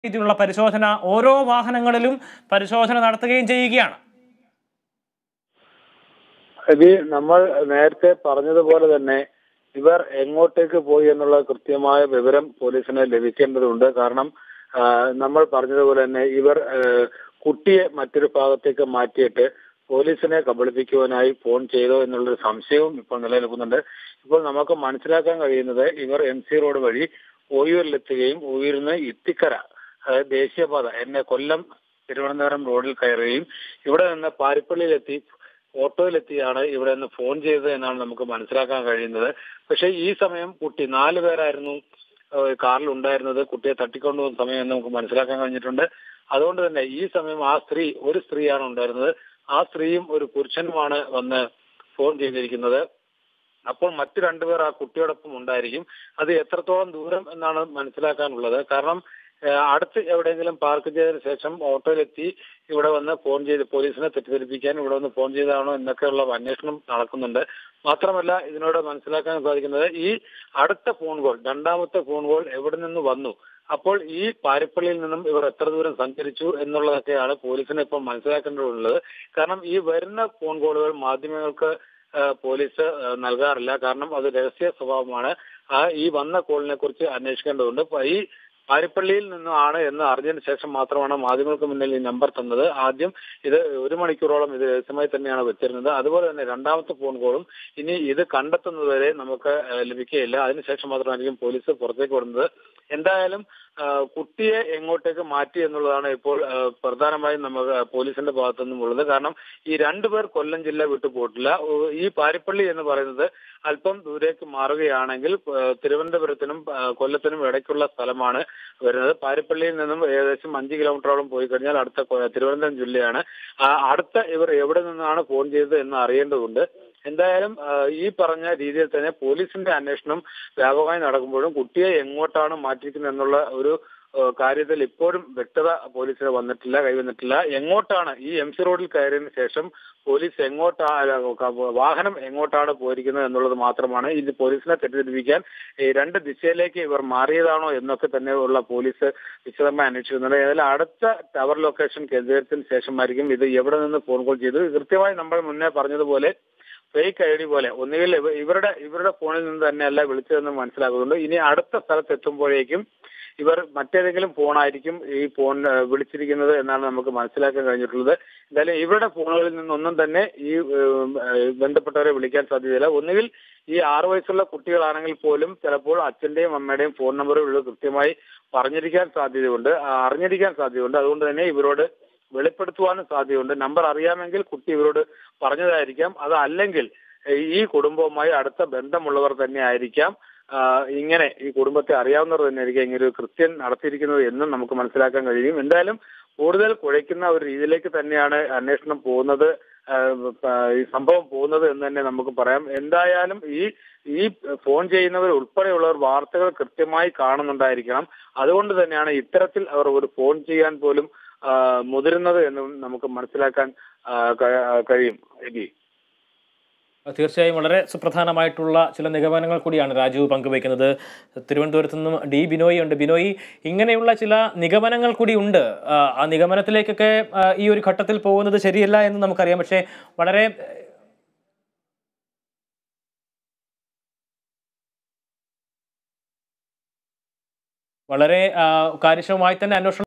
രീതിയിലുള്ള പരിശോധന ഓരോ വാഹനങ്ങളിലും പരിശോധന നടത്തുകയും ചെയ്യുകയാണ്. നമ്മൾ നേരത്തെ പറഞ്ഞതുപോലെ തന്നെ ഇവർ എങ്ങോട്ടേക്ക് പോയി എന്നുള്ള കൃത്യമായ വിവരം പോലീസിന് ലഭിക്കേണ്ടതുണ്ട്. കാരണം നമ്മൾ പറഞ്ഞതുപോലെ തന്നെ ഇവർ കുട്ടിയെ മറ്റൊരു ഭാഗത്തേക്ക് മാറ്റിയിട്ട് പോലീസിനെ കബളിപ്പിക്കുവാനായി ഫോൺ ചെയ്തോ എന്നുള്ളൊരു സംശയവും ഇപ്പോൾ നിലനിൽക്കുന്നുണ്ട്. ഇപ്പോൾ നമുക്ക് മനസ്സിലാക്കാൻ കഴിയുന്നത് ഇവർ MC റോഡ് വഴി ഓയൂരിലെത്തുകയും ഓയൂരിൽ നിന്ന് ഇത്തിക്കര അതായത് ദേശീയപാത കൊല്ലം തിരുവനന്തപുരം റോഡിൽ കയറുകയും ഇവിടെ നിന്ന് പാരിപ്പള്ളിയിലെത്തി ഓട്ടോയിലെത്തിയാണ് ഇവിടെ നിന്ന് ഫോൺ ചെയ്തത് എന്നാണ് നമുക്ക് മനസ്സിലാക്കാൻ കഴിയുന്നത്. പക്ഷേ ഈ സമയം കുട്ടി 4 പേരായിരുന്നു കാറിൽ ഉണ്ടായിരുന്നത്. കുട്ടിയെ തട്ടിക്കൊണ്ടുപോകുന്ന സമയം എന്ന് നമുക്ക് മനസ്സിലാക്കാൻ കഴിഞ്ഞിട്ടുണ്ട്. അതുകൊണ്ട് തന്നെ ഈ സമയം ഒരു സ്ത്രീയാണ് ഉണ്ടായിരുന്നത്. ആ സ്ത്രീയും ഒരു പുരുഷനുമാണ് വന്ന് ഫോൺ ചെയ്തിരിക്കുന്നത്. അപ്പോൾ മറ്റു 2 പേർ ആ കുട്ടിയോടൊപ്പം ഉണ്ടായിരിക്കും. അത് എത്രത്തോളം ദൂരം എന്നാണ് മനസ്സിലാക്കാനുള്ളത്. കാരണം അടുത്ത് എവിടെയെങ്കിലും പാർക്ക് ചെയ്തതിനു ശേഷം ഓട്ടോയിലെത്തി ഇവിടെ വന്ന് ഫോൺ ചെയ്ത് പോലീസിനെ തെറ്റിദ്ധരിപ്പിക്കാൻ ഇവിടെ വന്ന് ഫോൺ ചെയ്തതാണോ എന്നൊക്കെയുള്ള അന്വേഷണം നടക്കുന്നുണ്ട്. മാത്രമല്ല ഇതിനോട് മനസ്സിലാക്കാൻ സാധിക്കുന്നത് ഈ അടുത്ത ഫോൺ കോൾ, രണ്ടാമത്തെ ഫോൺ കോൾ എവിടെ നിന്ന് വന്നു, അപ്പോൾ ഈ പാരിപ്പള്ളിയിൽ നിന്നും ഇവർ എത്ര ദൂരം സഞ്ചരിച്ചു എന്നുള്ളതൊക്കെയാണ് പോലീസിന് ഇപ്പോൾ മനസ്സിലാക്കേണ്ടതുള്ളത്. കാരണം ഈ വരുന്ന ഫോൺ കോളുകൾ മാധ്യമങ്ങൾക്ക് പോലീസ് നൽകാറില്ല. കാരണം അത് രഹസ്യ സ്വഭാവമാണ്. ഈ വന്ന കോളിനെ കുറിച്ച് അന്വേഷിക്കേണ്ടതുണ്ട്. ഈ പാരിപ്പള്ളിയിൽ നിന്നാണ് എന്ന് അറിഞ്ഞതിന് ശേഷം മാത്രമാണ് മാധ്യമങ്ങൾക്ക് മുന്നിൽ ഈ നമ്പർ തന്നത്. ആദ്യം ഇത് 1 മണിക്കൂറോളം ഇത് രഹസ്യമായി തന്നെയാണ് വെച്ചിരുന്നത്. അതുപോലെ തന്നെ രണ്ടാമത്തെ ഫോൺ കോളും ഇനി ഇത് കണ്ടെത്തുന്നതുവരെ നമുക്ക് ലഭിക്കുകയില്ല. അതിനുശേഷം മാത്രമായിരിക്കും പോലീസ് പുറത്തേക്ക് വിടുന്നത്. എന്തായാലും കുട്ടിയെ എങ്ങോട്ടേക്ക് മാറ്റി എന്നുള്ളതാണ് ഇപ്പോൾ പ്രധാനമായും നമുക്ക് പോലീസിന്റെ ഭാഗത്തു നിന്നുമുള്ളത്. കാരണം ഈ 2 പേർ കൊല്ലം ജില്ല വിട്ടു പോയിട്ടില്ല. ഈ പാരിപ്പള്ളി എന്ന് പറയുന്നത് അല്പം ദൂരേക്ക് മാറുകയാണെങ്കിൽ തിരുവനന്തപുരത്തിനും കൊല്ലത്തിനും ഇടയ്ക്കുള്ള സ്ഥലമാണ് വരുന്നത്. പാരിപ്പള്ളിയിൽ നിന്നും ഏകദേശം 5 കിലോമീറ്ററോളം പോയി കഴിഞ്ഞാൽ അടുത്ത തിരുവനന്തപുരം ജില്ലയാണ്. അടുത്ത ഇവർ എവിടെ നിന്നാണ് ഫോൺ ചെയ്തത് എന്ന് അറിയേണ്ടതുണ്ട്. എന്തായാലും ഈ പറഞ്ഞ രീതിയിൽ തന്നെ പോലീസിന്റെ അന്വേഷണം വ്യാപകമായി നടക്കുമ്പോഴും കുട്ടിയെ എങ്ങോട്ടാണ് മാറ്റിയിരിക്കുന്നത് എന്നുള്ള ഒരു കാര്യത്തിൽ ഇപ്പോഴും വ്യക്തത പോലീസിന് കൈവന്നിട്ടില്ല. എങ്ങോട്ടാണ് ഈ MC റോഡിൽ കയറിയതിനു ശേഷം പോലീസ് വാഹനം എങ്ങോട്ടാണ് പോയിരിക്കുന്നത് എന്നുള്ളത് മാത്രമാണ്. ഇത് പോലീസിനെ തെറ്റിദ്ധരിപ്പിക്കാൻ 2 ദിശയിലേക്ക് ഇവർ മാറിയതാണോ എന്നൊക്കെ തന്നെയുള്ള പോലീസ് വിശദമായി അന്വേഷിക്കുന്നുണ്ട്. ഏതായാലും അടുത്ത ടവർ ലൊക്കേഷൻ കേന്ദ്രീകരിച്ചതിന് ശേഷമായിരിക്കും ഇത് എവിടെ നിന്ന് ഫോൺ കോൾ ചെയ്തു. കൃത്യമായി നമ്മൾ മുന്നേ പറഞ്ഞതുപോലെ ഫേക്ക് ID പോലെ ഒന്നുകിൽ ഇവരുടെ ഫോണിൽ നിന്ന് തന്നെയല്ല വിളിച്ചതെന്ന് മനസ്സിലാക്കുന്നുണ്ട്. ഇനി അടുത്ത സ്ഥലത്ത് എത്തുമ്പോഴേക്കും ഇവർ മറ്റേതെങ്കിലും ഫോണായിരിക്കും ഈ ഫോൺ വിളിച്ചിരിക്കുന്നത് എന്നാണ് നമുക്ക് മനസ്സിലാക്കാൻ കഴിഞ്ഞിട്ടുള്ളത്. എന്തായാലും ഇവരുടെ ഫോണുകളിൽ നിന്നൊന്നും തന്നെ ഈ ബന്ധപ്പെട്ടവരെ വിളിക്കാൻ സാധ്യതയില്ല. ഒന്നുകിൽ ഈ 6 വയസ്സുള്ള കുട്ടികളാണെങ്കിൽ പോലും ചിലപ്പോൾ അച്ഛന്റെയും അമ്മയുടെയും ഫോൺ നമ്പറുകൾ കൃത്യമായി അറിഞ്ഞിരിക്കാൻ സാധ്യതയുണ്ട്. അതുകൊണ്ട് തന്നെ ഇവരോട് വെളിപ്പെടുത്തുവാനും സാധ്യതയുണ്ട്. നമ്പർ അറിയാമെങ്കിൽ കുട്ടി ഇവരോട് പറഞ്ഞതായിരിക്കാം. അതല്ലെങ്കിൽ ഈ കുടുംബവുമായി അടുത്ത ബന്ധമുള്ളവർ തന്നെ ആയിരിക്കാം. ഇങ്ങനെ ഈ കുടുംബത്തെ അറിയാവുന്നവർ തന്നെ ആയിരിക്കും ഇങ്ങനെ ഒരു കൃത്യം നടത്തിയിരിക്കുന്നത് എന്നും നമുക്ക് മനസ്സിലാക്കാൻ കഴിയും. എന്തായാലും കൂടുതൽ കുഴയ്ക്കുന്ന ഒരു രീതിയിലേക്ക് തന്നെയാണ് അന്വേഷണം പോകുന്നത്, ഈ സംഭവം പോകുന്നത് എന്ന് തന്നെ നമുക്ക് പറയാം. എന്തായാലും ഈ ഫോൺ ചെയ്യുന്നവർ ഉൾപ്പെടെയുള്ളവർ വാർത്തകൾ കൃത്യമായി കാണുന്നുണ്ടായിരിക്കണം. അതുകൊണ്ട് തന്നെയാണ് ഇത്തരത്തിൽ അവർ ഒരു ഫോൺ ചെയ്യാൻ പോലും മുതിരുന്നത് എന്നും നമുക്ക് മനസ്സിലാക്കാൻ കഴിയും. തീർച്ചയായും വളരെ സുപ്രധാനമായിട്ടുള്ള ചില നിഗമനങ്ങൾ കൂടിയാണ് രാജു പങ്കുവയ്ക്കുന്നത്. തിരുവനന്തപുരത്ത് നിന്നും ബിനോയ് ഉണ്ട്. ബിനോയ്, ഇങ്ങനെയുള്ള ചില നിഗമനങ്ങൾ കൂടി ഉണ്ട്. ആ നിഗമനത്തിലേക്കൊക്കെ ഈ ഒരു ഘട്ടത്തിൽ പോകുന്നത് ശരിയല്ല എന്ന് നമുക്കറിയാം. പക്ഷേ വളരെ കാര്യക്ഷമമായി തന്നെ അന്വേഷണം